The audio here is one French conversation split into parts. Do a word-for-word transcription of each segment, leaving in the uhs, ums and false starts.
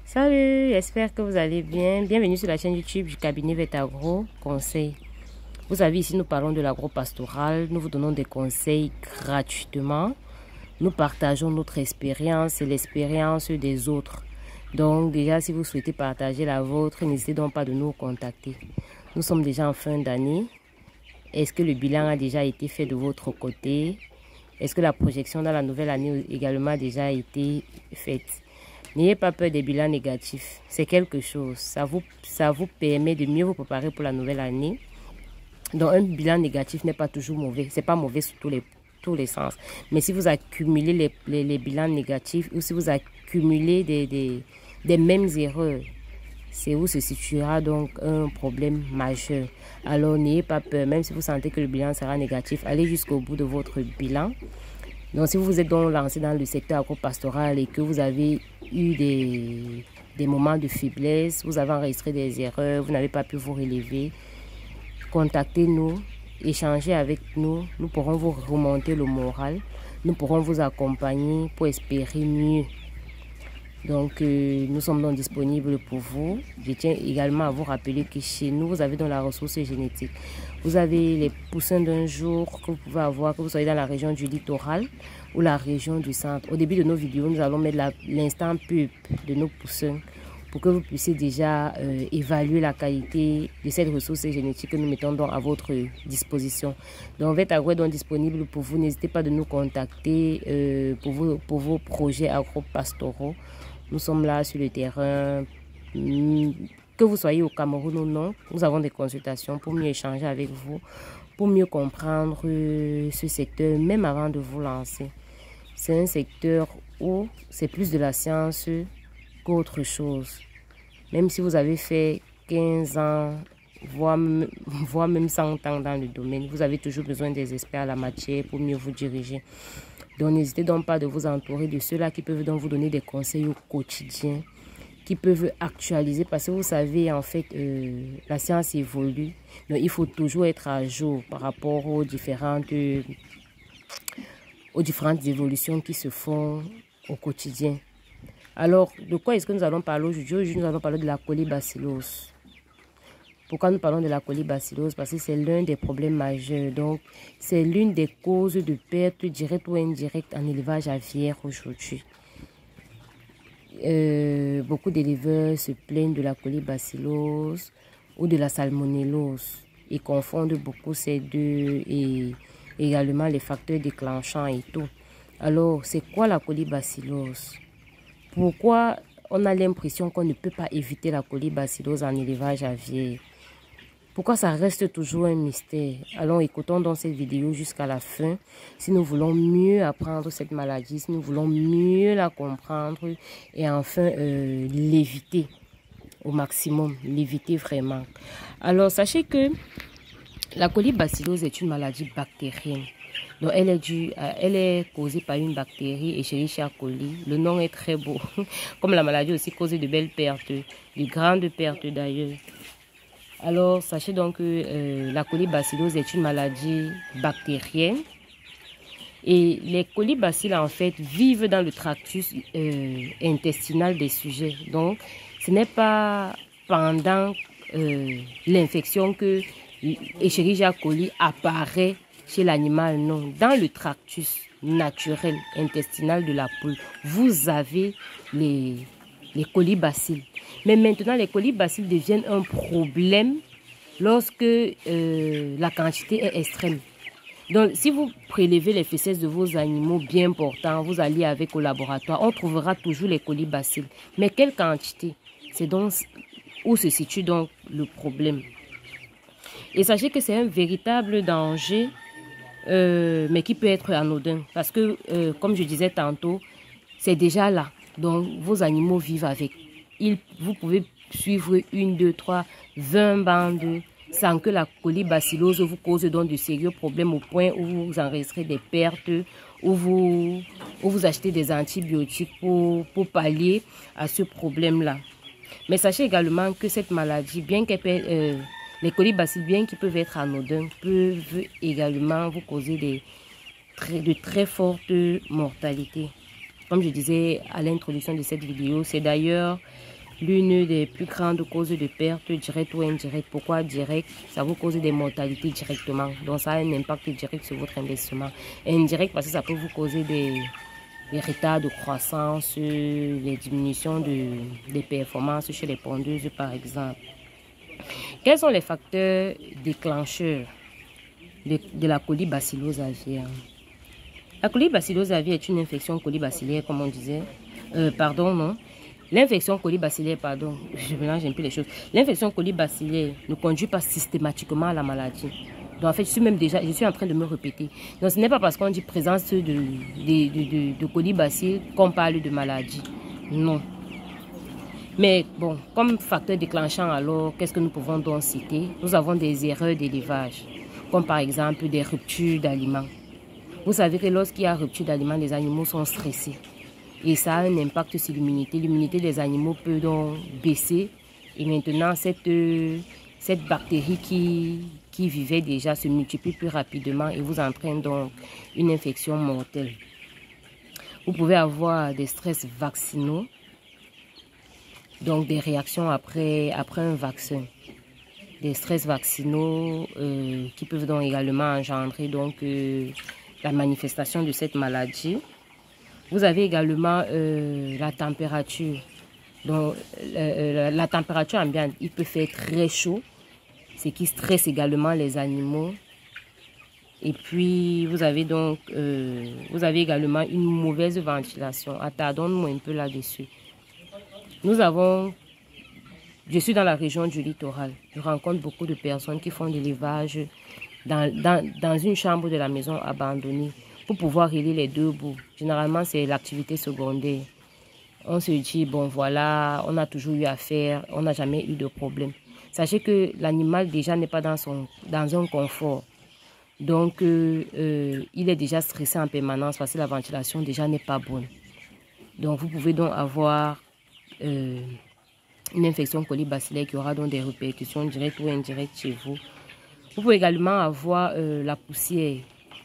Salut, j'espère que vous allez bien. Bienvenue sur la chaîne YouTube du cabinet Vetagro Conseil. Vous savez, ici nous parlons de l'agro-pastoral. Nous vous donnons des conseils gratuitement. Nous partageons notre expérience et l'expérience des autres. Donc déjà, si vous souhaitez partager la vôtre, n'hésitez donc pas de nous contacter. Nous sommes déjà en fin d'année. Est-ce que le bilan a déjà été fait de votre côté? Est-ce que la projection dans la nouvelle année également a déjà été faite? N'ayez pas peur des bilans négatifs. C'est quelque chose. Ça vous, ça vous permet de mieux vous préparer pour la nouvelle année. Donc, un bilan négatif n'est pas toujours mauvais. C'est pas mauvais sur tous les, tous les sens. Mais si vous accumulez les, les, les bilans négatifs ou si vous accumulez des, des, des mêmes erreurs, c'est où se situera donc un problème majeur. Alors, n'ayez pas peur. Même si vous sentez que le bilan sera négatif, allez jusqu'au bout de votre bilan. Donc, si vous vous êtes donc lancé dans le secteur agro-pastoral et que vous avez eu des, des moments de faiblesse, vous avez enregistré des erreurs, vous n'avez pas pu vous relever, contactez-nous, échangez avec nous, nous pourrons vous remonter le moral, nous pourrons vous accompagner pour espérer mieux. Donc, euh, nous sommes donc disponibles pour vous. Je tiens également à vous rappeler que chez nous, vous avez donc la ressource génétique. Vous avez les poussins d'un jour que vous pouvez avoir, que vous soyez dans la région du littoral ou la région du centre. Au début de nos vidéos, nous allons mettre l'instant pub de nos poussins pour que vous puissiez déjà euh, évaluer la qualité de cette ressource génétique que nous mettons donc à votre disposition. Donc, Vetagro est donc disponible pour vous. N'hésitez pas de nous contacter euh, pour, vos, pour vos projets agro-pastoraux. Nous sommes là sur le terrain. Que vous soyez au Cameroun ou non, nous avons des consultations pour mieux échanger avec vous, pour mieux comprendre ce secteur, même avant de vous lancer. C'est un secteur où c'est plus de la science qu'autre chose. Même si vous avez fait quinze ans, voire, voire même cent ans dans le domaine, vous avez toujours besoin des experts à la matière pour mieux vous diriger. Donc, n'hésitez donc pas de vous entourer de ceux-là qui peuvent donc vous donner des conseils au quotidien, qui peuvent actualiser, parce que vous savez, en fait, euh, la science évolue. Donc, il faut toujours être à jour par rapport aux différentes, euh, aux différentes évolutions qui se font au quotidien. Alors, de quoi est-ce que nous allons parler aujourd'hui? Aujourd'hui, nous allons parler de la colibacillose. Pourquoi nous parlons de la colibacillose? Parce que c'est l'un des problèmes majeurs. Donc, c'est l'une des causes de perte directe ou indirecte en élevage aviaire aujourd'hui. Euh, beaucoup d'éleveurs se plaignent de la colibacillose ou de la salmonellose. Ils confondent beaucoup ces deux et également les facteurs déclenchants et tout. Alors, c'est quoi la colibacillose? Pourquoi on a l'impression qu'on ne peut pas éviter la colibacillose en élevage aviaire? Pourquoi ça reste toujours un mystère? Alors écoutons donc cette vidéo jusqu'à la fin. Si nous voulons mieux apprendre cette maladie, si nous voulons mieux la comprendre et enfin euh, l'éviter au maximum, l'éviter vraiment. Alors sachez que la colibacillose est une maladie bactérienne. Donc elle est, due à, elle est causée par une bactérie, Escherichia coli. Le nom est très beau. Comme la maladie aussi cause de belles pertes, de grandes pertes d'ailleurs. Alors, sachez donc que euh, la colibacillose est une maladie bactérienne. Et les colibacilles, en fait, vivent dans le tractus euh, intestinal des sujets. Donc, ce n'est pas pendant euh, l'infection que Escherichia coli apparaît chez l'animal, non. Dans le tractus naturel intestinal de la poule, vous avez les, les colibacilles. Mais maintenant, les colibacilles deviennent un problème lorsque euh, la quantité est extrême. Donc, si vous prélevez les fesses de vos animaux bien portants, vous allez avec au laboratoire, on trouvera toujours les colibacilles. Mais quelle quantité? C'est donc où se situe donc le problème. Et sachez que c'est un véritable danger, euh, mais qui peut être anodin. Parce que, euh, comme je disais tantôt, c'est déjà là. Donc, vos animaux vivent avec. Il, vous pouvez suivre une, deux, trois, vingt bandes sans que la colibacillose vous cause donc de sérieux problèmes au point où vous enregistrez des pertes, où vous, où vous achetez des antibiotiques pour, pour pallier à ce problème-là. Mais sachez également que cette maladie, bien qu'elle peut, euh, les colibacilles, bien qu'ils peuvent être anodins, peuvent également vous causer des, très, de très fortes mortalités. Comme je disais à l'introduction de cette vidéo, c'est d'ailleurs l'une des plus grandes causes de perte directe ou indirecte. Pourquoi direct? Ça vous cause des mortalités directement. Donc ça a un impact direct sur votre investissement. Et indirect parce que ça peut vous causer des, des retards de croissance, des diminutions de, des performances chez les pondeuses par exemple. Quels sont les facteurs déclencheurs de, de la colibacillose aviaire? La colibacillose aviaire est une infection colibacillaire, comme on disait. Euh, pardon, non. L'infection colibacillaire, pardon, je mélange un peu les choses. L'infection colibacillaire ne conduit pas systématiquement à la maladie. Donc en fait, je suis même déjà, je suis en train de me répéter. Donc ce n'est pas parce qu'on dit présence de, de, de, de, de colibacilles qu'on parle de maladie. Non. Mais bon, comme facteur déclenchant alors, qu'est-ce que nous pouvons donc citer? Nous avons des erreurs d'élevage, comme par exemple des ruptures d'aliments. Vous savez que lorsqu'il y a rupture d'aliments, les animaux sont stressés. Et ça a un impact sur l'immunité. L'immunité des animaux peut donc baisser. Et maintenant, cette, cette bactérie qui, qui vivait déjà se multiplie plus rapidement et vous entraîne donc une infection mortelle. Vous pouvez avoir des stress vaccinaux, donc des réactions après, après un vaccin. Des stress vaccinaux euh, qui peuvent donc également engendrer donc, euh, la manifestation de cette maladie. Vous avez également euh, la température. Donc, euh, la température ambiante, il peut faire très chaud, ce qui stresse également les animaux. Et puis, vous avez donc, euh, vous avez également une mauvaise ventilation. Attardons-nous un peu là-dessus. Nous avons, je suis dans la région du littoral. Je rencontre beaucoup de personnes qui font de l'élevage dans, dans, dans une chambre de la maison abandonnée. Pour pouvoir relier les deux bouts. Généralement, c'est l'activité secondaire. On se dit, bon voilà, on a toujours eu affaire, on n'a jamais eu de problème. Sachez que l'animal déjà n'est pas dans, son, dans un confort. Donc, euh, euh, il est déjà stressé en permanence parce que la ventilation déjà n'est pas bonne. Donc, vous pouvez donc avoir euh, une infection colibacillaire qui aura donc des répercussions directes ou indirectes chez vous. Vous pouvez également avoir euh, la poussière.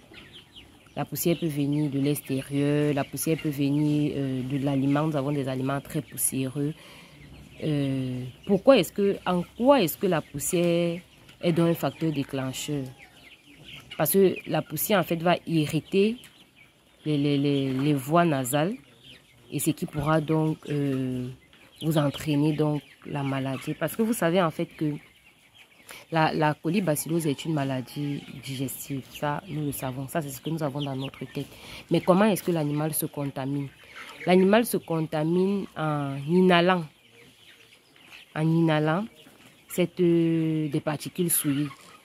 La poussière peut venir de l'extérieur, la poussière peut venir euh, de l'aliment. Nous avons des aliments très poussiéreux. Euh, pourquoi est-ce que, en quoi est-ce que la poussière est donc un facteur déclencheur? Parce que la poussière en fait va irriter les, les, les, les voies nasales et ce qui pourra donc euh, vous entraîner donc la maladie. Parce que vous savez en fait que La, la colibacillose est une maladie digestive, ça nous le savons, ça c'est ce que nous avons dans notre tête. Mais comment est-ce que l'animal se contamine? L'animal se contamine en inhalant, en inhalant cette, euh, des particules souillées.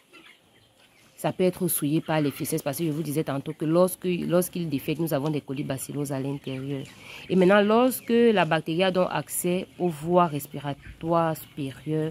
Ça peut être souillé par les fécès parce que je vous disais tantôt que lorsque, lorsqu'il défèque, nous avons des colibacilloses à l'intérieur. Et maintenant, lorsque la bactérie a donc accès aux voies respiratoires supérieures,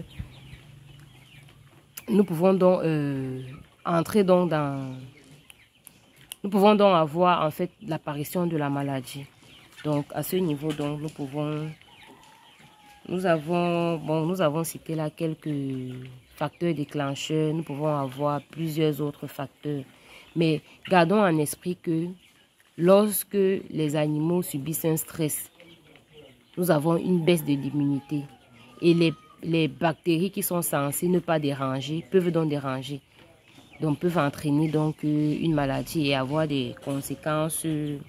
nous pouvons donc euh, entrer donc dans... Nous pouvons donc avoir en fait l'apparition de la maladie. Donc à ce niveau, donc nous pouvons... Nous avons, bon, nous avons cité là quelques facteurs déclencheurs. Nous pouvons avoir plusieurs autres facteurs. Mais gardons en esprit que lorsque les animaux subissent un stress, nous avons une baisse de l'immunité. Et les Les bactéries qui sont censées ne pas déranger peuvent donc déranger. Donc peuvent entraîner donc une maladie et avoir des conséquences,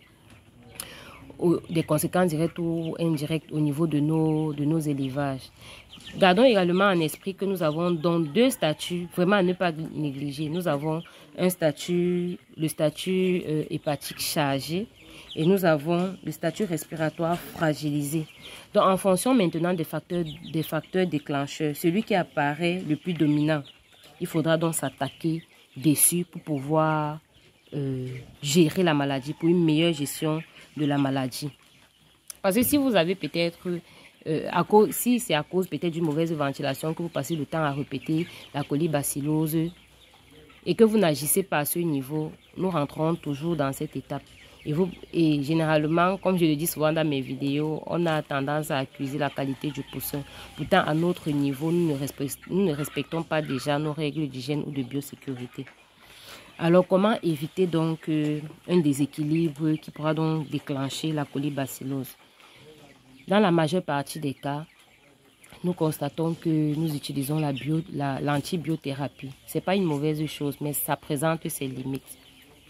des conséquences directes ou indirectes au niveau de nos, de nos élevages. Gardons également en esprit que nous avons donc deux statuts, vraiment à ne pas négliger. Nous avons un statut, le statut euh, hépatique chargé, et nous avons le statut respiratoire fragilisé. Donc, en fonction maintenant des facteurs, des facteurs déclencheurs, celui qui apparaît le plus dominant, il faudra donc s'attaquer dessus pour pouvoir euh, gérer la maladie, pour une meilleure gestion de la maladie. Parce que si vous avez peut-être, euh, à cause, si c'est à cause peut-être d'une mauvaise ventilation que vous passez le temps à répéter la colibacillose et que vous n'agissez pas à ce niveau, nous rentrons toujours dans cette étape. Et, vous, et généralement, comme je le dis souvent dans mes vidéos, on a tendance à accuser la qualité du poussin. Pourtant, à notre niveau, nous ne, respect, nous ne respectons pas déjà nos règles d'hygiène ou de biosécurité. Alors, comment éviter donc euh, un déséquilibre qui pourra donc déclencher la colibacillose? Dans la majeure partie des cas, nous constatons que nous utilisons la bio, la, l'antibiothérapie. Ce n'est pas une mauvaise chose, mais ça présente ses limites.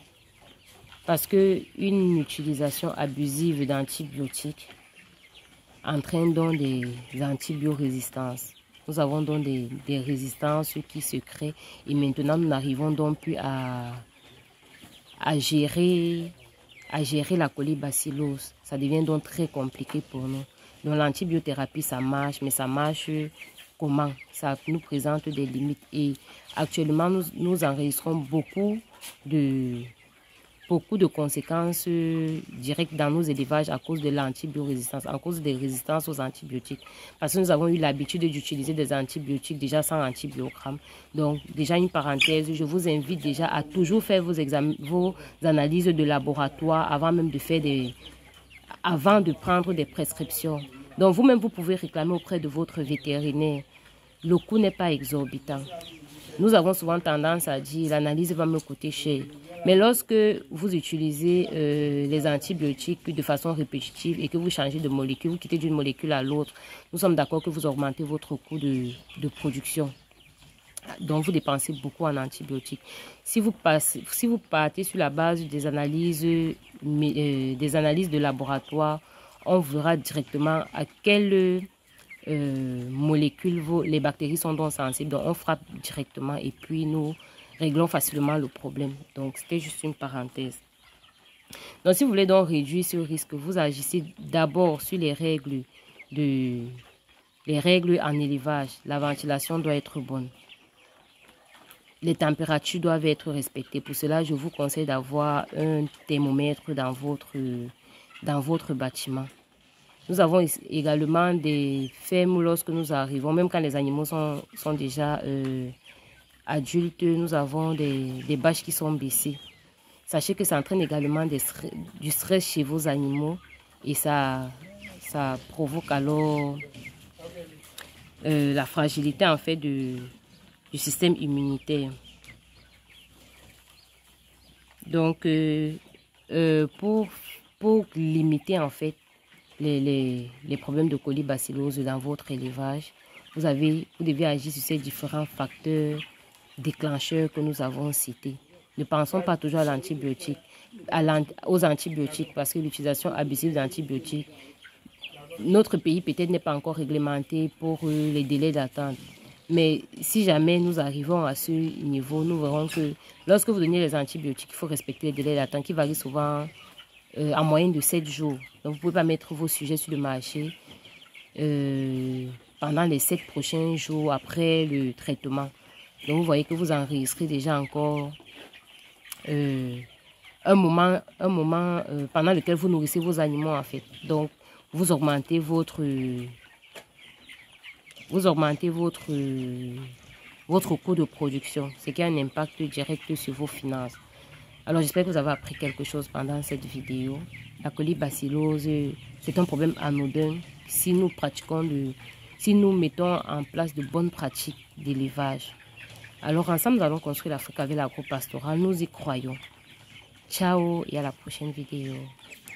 Parce qu'une utilisation abusive d'antibiotiques entraîne donc des antibiorésistances. Nous avons donc des, des résistances qui se créent et maintenant nous n'arrivons donc plus à, à, gérer, à gérer la colibacillose. Ça devient donc très compliqué pour nous. Donc l'antibiothérapie ça marche, mais ça marche comment? Ça nous présente des limites et actuellement nous, nous enregistrons beaucoup de... beaucoup de conséquences euh, directes dans nos élevages à cause de l'antibiorésistance, à cause des résistances aux antibiotiques. Parce que nous avons eu l'habitude d'utiliser des antibiotiques déjà sans antibiogramme. Donc, déjà une parenthèse, je vous invite déjà à toujours faire vos, examens, vos analyses de laboratoire avant même de faire des... avant de prendre des prescriptions. Donc, vous-même, vous pouvez réclamer auprès de votre vétérinaire. Le coût n'est pas exorbitant. Nous avons souvent tendance à dire l'analyse va me coûter cher. Mais lorsque vous utilisez euh, les antibiotiques de façon répétitive et que vous changez de molécule, vous quittez d'une molécule à l'autre, nous sommes d'accord que vous augmentez votre coût de, de production. Donc vous dépensez beaucoup en antibiotiques. Si vous, passez, si vous partez sur la base des analyses, euh, des analyses de laboratoire, on verra directement à quelle... Euh, molécules, vos, les bactéries sont donc sensibles, donc on frappe directement et puis nous réglons facilement le problème. Donc c'était juste une parenthèse. Donc si vous voulez donc réduire ce risque, vous agissez d'abord sur les règles de les règles en élevage. La ventilation doit être bonne. Les températures doivent être respectées. Pour cela, je vous conseille d'avoir un thermomètre dans votre, dans votre bâtiment. Nous avons également des fermes où lorsque nous arrivons, même quand les animaux sont, sont déjà euh, adultes, nous avons des, des bâches qui sont baissées. Sachez que ça entraîne également des stress, du stress chez vos animaux et ça, ça provoque alors euh, la fragilité en fait de, du système immunitaire. Donc, euh, euh, pour, pour limiter en fait Les, les, les problèmes de colibacillose dans votre élevage, vous, avez, vous devez agir sur ces différents facteurs déclencheurs que nous avons cités. Ne pensons pas toujours à l'antibiotique, aux antibiotiques, parce que l'utilisation abusive d'antibiotiques, notre pays peut-être n'est pas encore réglementé pour euh, les délais d'attente. Mais si jamais nous arrivons à ce niveau, nous verrons que lorsque vous donnez les antibiotiques, il faut respecter les délais d'attente qui varient souvent euh, en moyenne de sept jours. Donc, vous ne pouvez pas mettre vos sujets sur le marché euh, pendant les sept prochains jours après le traitement. Donc, vous voyez que vous enregistrez déjà encore euh, un moment, un moment euh, pendant lequel vous nourrissez vos animaux, en fait. Donc, vous augmentez votre... Vous augmentez votre, votre coût de production, ce qui a un impact direct sur vos finances. Alors, j'espère que vous avez appris quelque chose pendant cette vidéo. La colibacillose, c'est un problème anodin si nous pratiquons de, si nous mettons en place de bonnes pratiques d'élevage. Alors, ensemble, nous allons construire l'Afrique avec l'agro-pastoral. Nous y croyons. Ciao et à la prochaine vidéo.